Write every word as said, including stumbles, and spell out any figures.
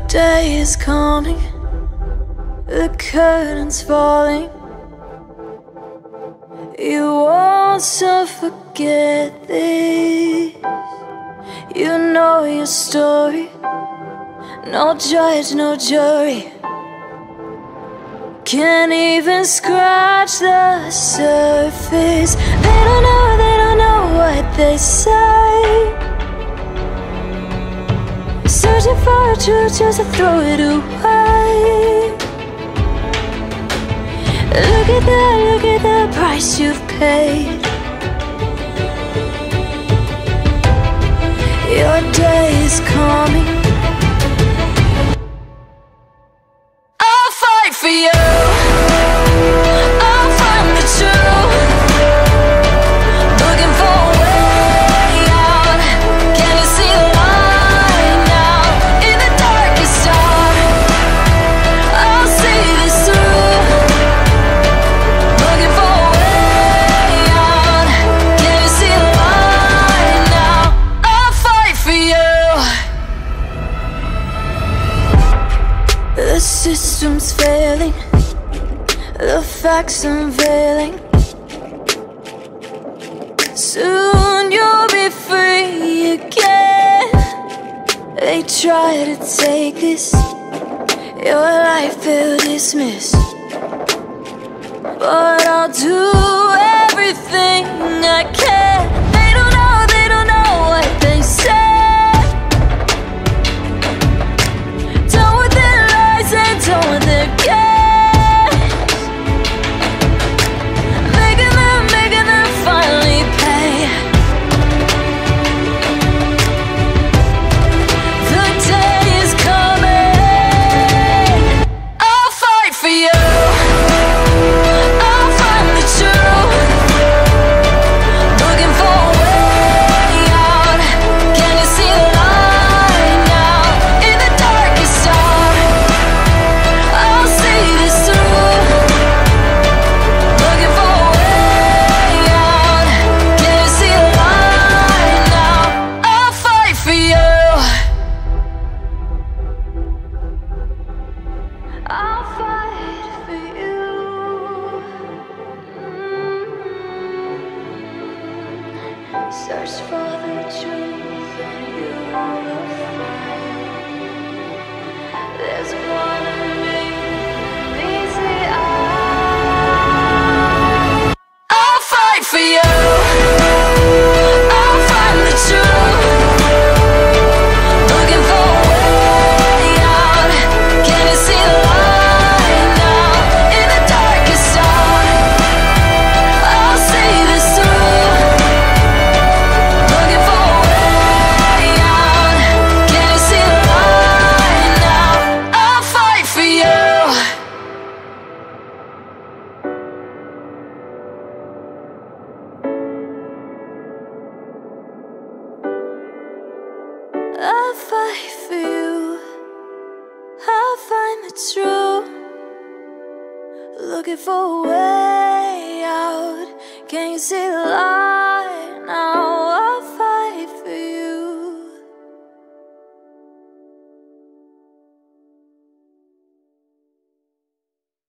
day is coming, the curtain's falling. You won't soon forget this. You know your story. No judge, no jury can't even scratch the surface. They don't know, they don't know what they say. Searching for a truth just to throw it away. Look at that, look at the price you've paid. Your day is coming. I'll fight for you. I'll find the truth. Looking for a way out. Can you see the light now? In the darkest hour, I'll see this through. Looking for a way out. Can you see the light now? I'll fight for you. The system's failing, the facts unveiling. Soon you'll be free again. They try to take this, your life they'll dismiss. But I'll do everything I can. They don't know, they don't know what they say. Done with their lies and done with their games. Making them, making them finally pay. The day is coming. I'll fight for you. I'll find the truth. Looking for a way out. Can you see the light now? In the darkest hour, I'll see this through. Looking for a way out. Can you see the light now? I'll fight for you. I'll fight for you. Search for the truth, you will find. There's one in me, meets the eye. I'll fight for you. I'll find the truth. Looking for a way out. Can you see the light now? In the darkest hour, I'll see this through. Looking for a way out. Can you see the light now? I'll fight for you. I'll fight for you. I'll find the truth. Looking for a way out. Can you see the light?